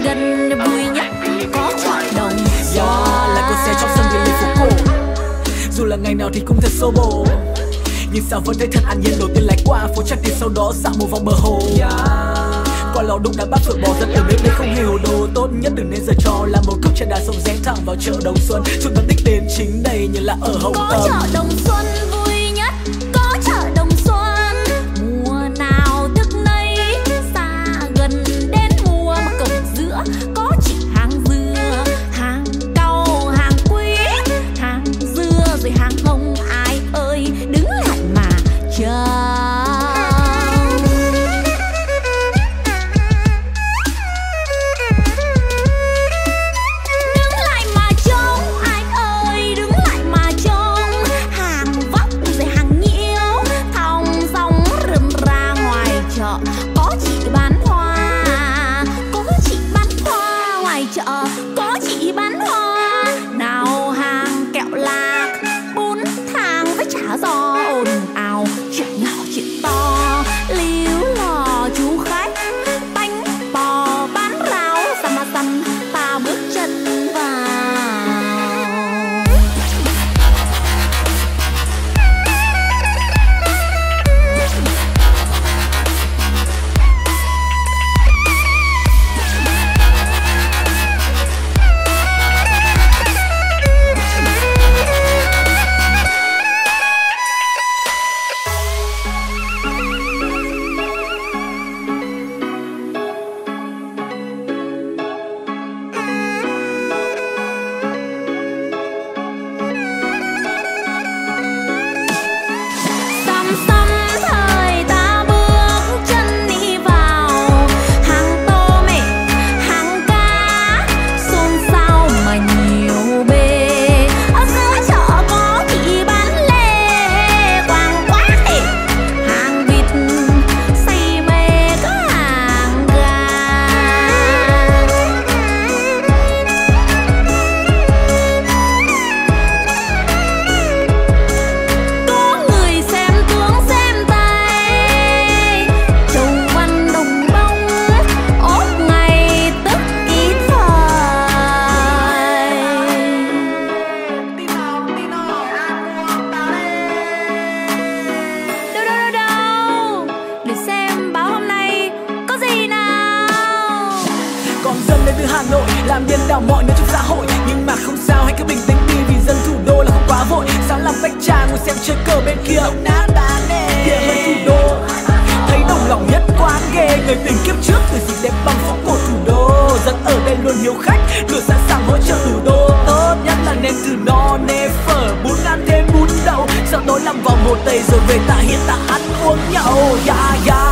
gần vui nhất có chợ Đồng Xuân. Lại có xe trong sân đi lên phố cổ. Dù là ngày nào thì cũng thật xô bồ, nhưng sao vẫn thấy thật an nhiên. Đầu tiên lái qua phố Tràng Tiền, sau đó dạo một vòng bờ hồ. Qua lò đụng đã bắt vượt bò giật từ bếp đây không hề hồ đồ. Tốt nhất đừng nên giờ cho là một cốc trà đá sống rẽ thẳng vào chợ Đồng Xuân. Chúng ta đích đến chính đây như là ở Hồng Tâm. Có chợ Đồng Xuân vui nhất, có chợ Đồng Xuân. Mùa nào thức nấy, xa gần đến mùa mà cổng giữa có chỉ hàng dừa, hàng cau, hàng quý, hàng dưa rồi hàng hồng. Ai ơi đứng lại mà chờ. Có chị bán hoa, nào hàng kẹo lạc, bún thang với chả giò ồn ào. Chuyện nhỏ chuyện to, líu lò chú khách, bánh bò bán rau xăm mà xăm ta bước chân vào. Từ Hà Nội làm điên đảo mọi nơi trong xã hội, nhưng mà không sao, hãy cứ bình tĩnh đi vì dân thủ đô là không quá vội. Sao làm bách trà ngồi xem chơi cờ bên kia ông nát đá nè. Địa hơn thủ đô thấy đồng lòng nhất quán ghê, người tình kiếp trước từ gì đẹp bằng phố cổ thủ đô. Dân ở đây luôn hiếu khách, luôn sẵn sàng hỗ trợ thủ đô. Tốt nhất là nên thử no nê phở, bún ăn thêm bún đậu, sau tối làm vòng Hồ Tây rồi về Tạ Hiện ta ăn uống nhậu. Yeah, yeah.